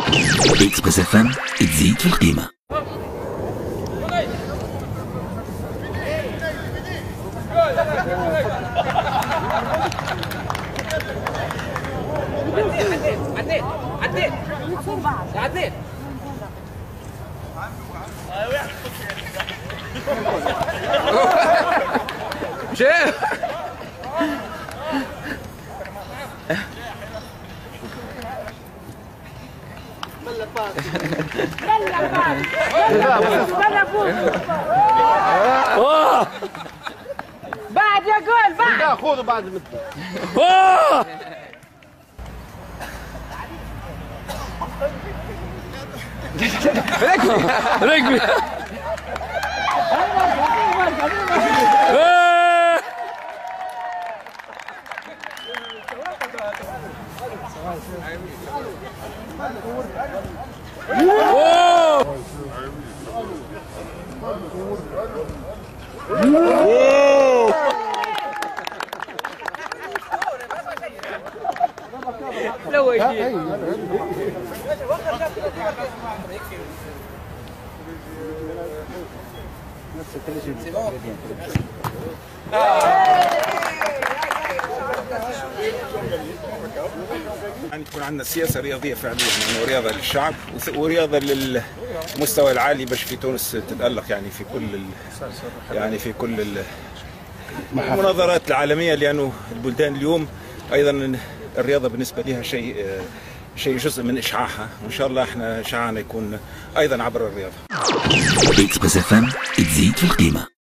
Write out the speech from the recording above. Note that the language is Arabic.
اكسبريس اف ام تزيد في القيمة. عديت شيخ بعد يا جول بعد خذوا بعد مثل ركبي لو يجي يعني تكون عندنا سياسة رياضية فعليا، يعني ورياضة للشعب ورياضة للمستوى العالي باش في تونس تتألق يعني في كل المناظرات العالمية، لأنه البلدان اليوم أيضا الرياضة بالنسبة لها شيء جزء من إشعاعها، وإن شاء الله احنا إشعاعنا يكون أيضا عبر الرياضة. اكسبريس اف ام تزيد في القيمة.